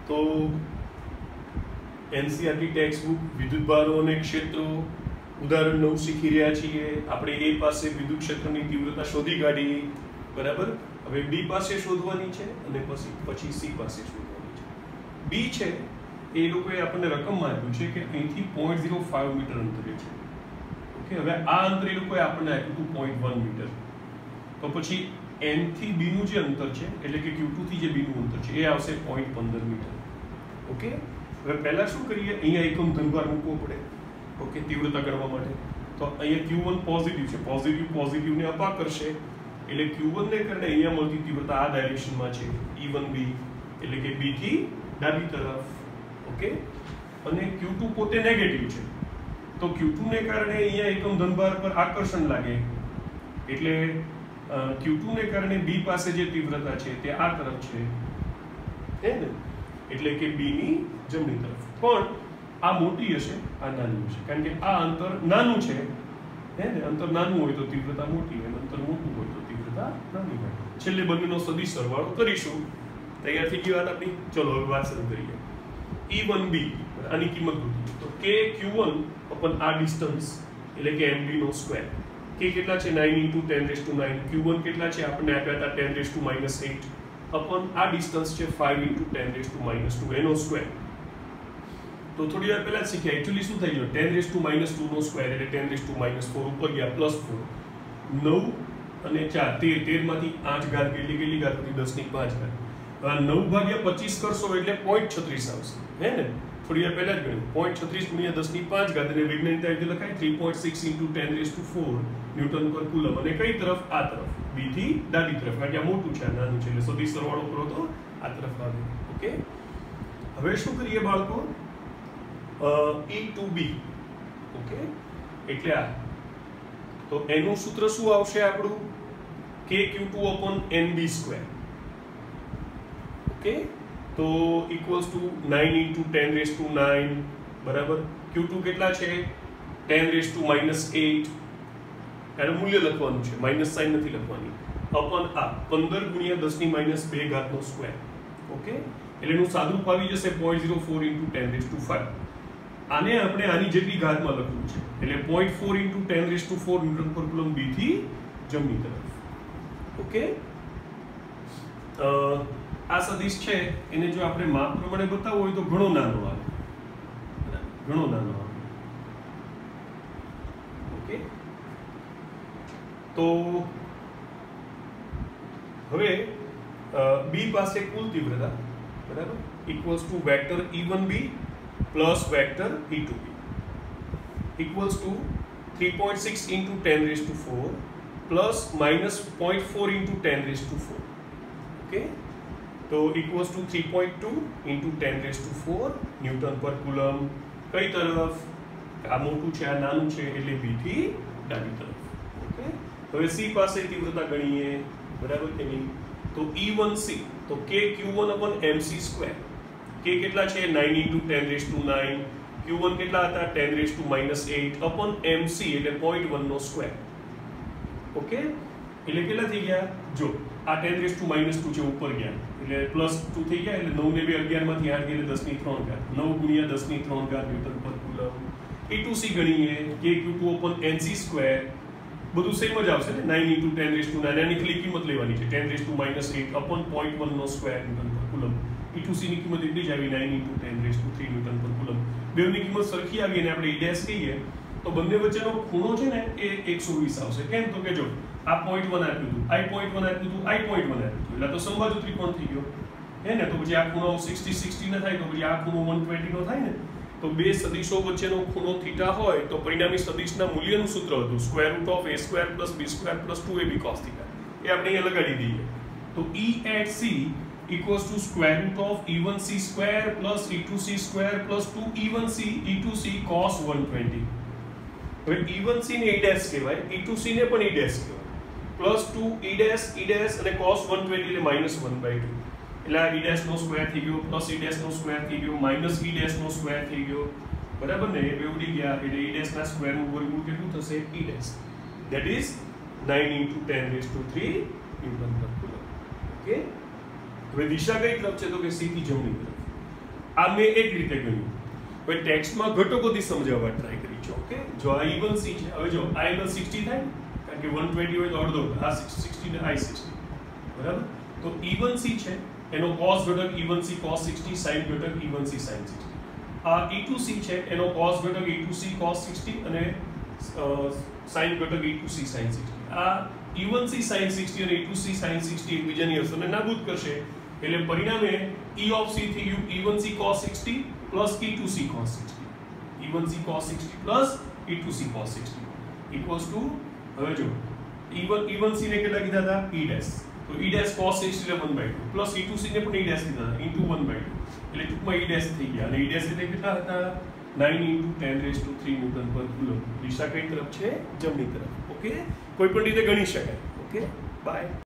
તો NCERT text book વિદ્યુત ભારો અને ક્ષેત્રો ઉદાહરણ 9 શીખી રહ્યા છીએ આપણે. એ પાસે વિદ્યુત ક્ષેત્રની તીવ્રતા શોધી કાઢી, બરાબર. હવે બી પાસે શોધવાની છે અને પછી સી પાસે શોધવાની છે. બી છે એ લોકોએ આપણને રકમમાં આપ્યું છે કે અહીંથી 0.05 મીટર અંતરે છે. ઓકે, હવે આ અંતર એ લોકોએ આપણને આપ્યું હતું 0.1 મીટર. તો પછી એન થી બી નું જે અંતર છે એટલે કે Q2 થી જે બી નું અંતર છે એ આવશે 0.15 મીટર. ઓકે, હવે પહેલા શું કરીએ, અહીંયા એકમ ધનભાર મૂકવો પડે. ઓકે, તીવ્રતા ગણવા માટે. તો અહીંયા Q1 પોઝિટિવ છે, પોઝિટિવને અપા કરશે એટલે Q1 ને કારણે અહીંયા મળતી તીવ્રતા આ ડાયરેક્શનમાં છે E1B એટલે કે B થી ડાબી તરફ. ઓકે, અને Q2 પોતે નેગેટિવ છે તો Q2 ને કારણે અહીંયા એકમ ધનભાર પર આકર્ષણ લાગે એટલે Q2 ને કારણે B પાસે જે તીવ્રતા છે તે આ તરફ છે, હે ને, એટલે કે B ની જમણી તરફ. પણ આ મોટી હશે, આ નાની હશે, કારણ કે આ અંતર નાનું છે, હે ને. અંતર નાનું હોય તો તીવ્રતા મોટી અને અંતર મોટું હોય તો તીવ્રતા નાની હોય. છેલ્લે બંનેનો સદિશ સરવાળો કરીશું. તૈયાર થઈ ગઈ વાત આપણી? ચલો હવે વાત શરૂ કરીએ. E1B આની કિંમત ગોતીએ તો K Q1 upon આ ડિસ્ટન્સ એટલે કે MB નો સ્ક્વેર. K કેટલા છે? 9 × 10⁹ Q1 કેટલા છે? આપણને આપ્યા હતા 10⁻⁸ upon આ ડિસ્ટન્સ છે 5 × 10⁻² એનો સ્ક્વેર. તો થોડી વાર પહેલા શીખ્યા એક્ચ્યુઅલી શું થઈ ગયું, 10⁻² નો સ્ક્વેર એટલે 10⁻⁴ ઉપર ગયા +4 9 અને 4 13 માંથી 8 ઘાત કેટલી ઘાત હતી? 10⁵ ઘાત. 9 ભાગ્યા 25 કરશો એટલે 0.36 આવશે, હે ને. થોડી વાર પહેલા જ ગણ્યું 0.36 × 10⁵ ઘાત અને વૈજ્ઞાનિક રીતે લખાય 3.6 × 10⁴ ન્યૂટન પર કુલમ. અને કઈ તરફ? આ તરફ, બી થી ડાબી તરફ, કારણ કે આ મોટું છે, આ નાનું છે એટલે સદિશ સરવાળો કરો તો આ તરફ આવે. ઓકે, હવે શું કરીએ બાળકો? E2B. ઓકે, એટલે આ તો એનું સૂત્ર શું આવશે આપણું? KQ2 upon NB². ઓકે, તો ઇક્વલ્સ ટુ 9 × 10⁹ બરાબર. Q2 કેટલા છે? 10⁻⁸. એનું મૂલ્ય લખવાનું છે, માઇનસ સાઇન નથી લખવાની. અપન આ 15 × 10⁻² ઘાતનો સ્ક્વેર. ઓકે, એટલે એનું સાદુરૂપ આવી જશે 0.04 × 10⁵. આને આપણે આની જેટલી ઘાતમાં લખવું છે એટલે 0.4 × 10⁴ ન્યૂટન પર કુલમ બી થી જમણી તરફ. ઓકે, આ સદિશ છે એને જો આપણે માપ પ્રમાણે બતાવવું હોય તો ઘણો નાનો આવે, ઘણો નાનો આવે. ઓકે, તો હવે બી પાસે કુલ તીવ્રતા બરાબર equals to vector E1B plus vector E2B equals to 3.6 × 10⁴ plus minus 0.4 × 10⁴. Okay, तो equals to 3.2 × 10⁴ ન્યૂટન પર કુલમ. કઈ તરફ? આ મોટું છે, આ નાનું છે એટલે B થી ડાબી તરફ. ઓકે, હવે C પાસે તીવ્રતા ગણીએ, બરાબર કે નહીં? તો E1C તો K Q1 upon MC². K કેટલા છે? 9 × 10⁹ Q1 કેટલા હતા? 10⁻⁸ upon MC એટલે 0.1 નો સ્ક્વેર. ઓકે, એટલે કેટલા થઈ ગયા? જો આ 10⁻² છે ઉપર ગયા એટલે +2 થઈ ગયા એટલે 9 ને 2 11 માંથી 8 એટલે 10⁻³ ઘાત. 9 × 10⁻³ ઘાત ન્યૂટન પર કુલમ. E2C ગણીએ K Q2 upon NC². બધું સેમ જ આવશે ને, 9 × 10⁻⁹ આની ખાલી કિંમત લેવાની છે 10⁻⁸ upon 0.1 નો સ્ક્વેર ન્યૂટન પર કુલમ. E2C ની કિંમત એટલી જ આવી 9 × 10⁻³ ન્યૂટન પર કુલમ. બેવની કિંમત સરખી આવી અને આપણે E' કહીએ તો બંને વચ્ચેનો ખૂણો છે ને એ 120 આવશે. કેમ? તો કે જો આ 0.1 આપ્યું હતું, I 0.1 આપ્યું હતું, I 0.1 આપ્યું હતું એટલે તો સમબાજુ ત્રિકોણ થઈ ગયો, હે ને. તો પછી આ ખૂણો 60 ન થાય તો પછી આ ખૂણો 120 નો થાય ને. તો બે સદિશો વચ્ચેનો ખૂણો θ હોય તો પરિણામી સદિશના મૂલ્યનું સૂત્ર હતું √A² + B² + 2AB cos θ. એ આપણે અહીંયા લગાડી દઈએ તો E at C equals to √E1C² plus E2C² plus 2E1C E2C cos 120. હવે E1C ને E' કહેવાય, E2C ને પણ E' કહેવાય. પ્લસ 2 E' અને cos 120 એટલે -1/2. એટલે આ E' નો સ્ક્વેર થઈ ગયો, પ્લસ E' નો સ્ક્વેર થઈ ગયો, માઇનસ E' નો સ્ક્વેર થઈ ગયો, બરાબર ને. એ બે ઉડી ગયા એટલે E' ના સ્ક્વેર નું વર્ગમૂળ કેટલું થશે? E'. That is 9 × 10⁻³ ન્યૂટન પર કુલમ. ઓકે, હવે દિશા કઈ તરફ છે? તો કે C થી જમણી તરફ. આ મેં એક રીતે ગણ્યું. હવે ટેક્સ્ટમાં ઘટકોથી સમજાવવા ટ્રાય કરી છે. ઓકે, જો આ E1C છે, હવે જો આ એંગલ 60 થાય કારણ કે 120 હોય તો અડધો, આ 60 ને આ 60, બરાબર. તો E1C છે એનો cos ઘટક E1C cos 60, sin ઘટક E1C sin 60. આ E2C છે એનો cos ઘટક E2C cos 60 અને sin ઘટક E2C sin 60. આ E1C sin 60 અને E2C sin 60 એકબીજાની અસરને નાબૂદ કરશે, એટલે પરિણામે E of C થઈ ગયું E1C cos 60 plus E2C cos 60. E1C cos 60 plus E2C cos 60 equals to, હવે જો E1C ને કેટલા કીધા હતા E dash, તો E dash cos 60 એટલે 1/2 plus E2C ને પણ E dash કીધા હતા into 1/2, એટલે ટૂંકમાં E dash થઈ ગયા. અને E dash એટલે કેટલા હતા 9 × 10⁻³ ન્યૂટન પર કુલમ. દિશા કઈ તરફ છે? જમણી તરફ. ઓકે, કોઈ પણ રીતે ગણી શકાય. Okay, by.